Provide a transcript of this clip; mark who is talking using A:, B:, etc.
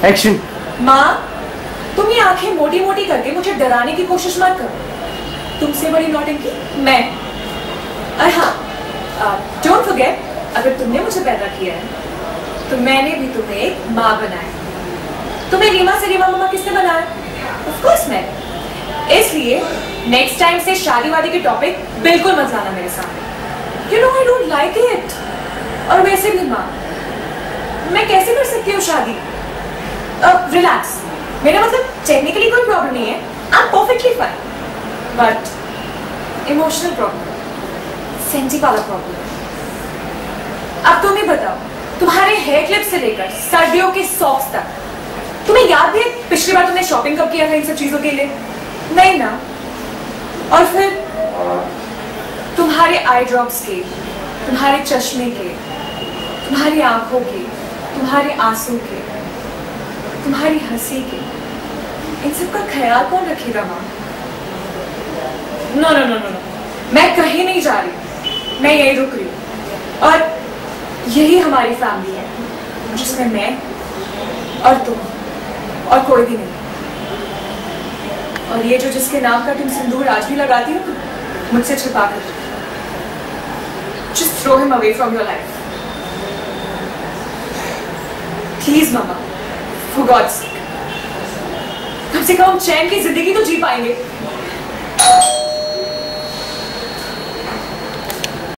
A: Action.
B: माँ, तुम ये आंखें मोटी मोटी करके मुझे डराने की कोशिश मत करो। तुमसे बड़ी नौटंकी मैं। और हाँ, डोंट फॉरगेट, अगर तुमने मुझे पैदा किया है तो मैंने भी तुम्हें एक माँ बनाया। तुम्हें रीमा से रीमा मम्मा किसने बनाया? ऑफ कोर्स मैं। इसलिए नेक्स्ट टाइम से शादी वादी के टॉपिक बिल्कुल मत लाना मेरे सामने। You know I don't like it. और वैसे भी माँ, मैं कैसे कर सकती हूँ शादी? रिलैक्स, मेरा मतलब टेक्निकली कोई प्रॉब्लम नहीं है, I am perfectly fine, but emotional problem, senti वाला प्रॉब्लम। अब तुम ही बताओ, तुम्हारे हेयर क्लिप से लेकर सर्दियों के सॉक्स तक, तुम्हें याद भी है पिछली बार तुमने शॉपिंग कब किया था इन सब चीजों के लिए? नहीं ना? और फिर तुम्हारे आई ड्रॉप्स के, तुम्हारे चश्मे के, तुम्हारी आंखों के, तुम्हारे आंसू के, तुम्हारी हंसी के, इन सब का ख्याल कौन रखेगा माँ? No no no no no, मैं कहीं नहीं जा रही, मैं यही रुक रही हूँ। और यही हमारी फैमिली है, जिसमें मैं और तुम और कोई भी नहीं। और ये जो जिसके नाम का तुम सिंदूर आज भी लगाती हो मुझसे छिपा कर, just throw him away from your life. Please mama, for God's sake, कम से कम चैन की जिंदगी तो जी पाएंगे।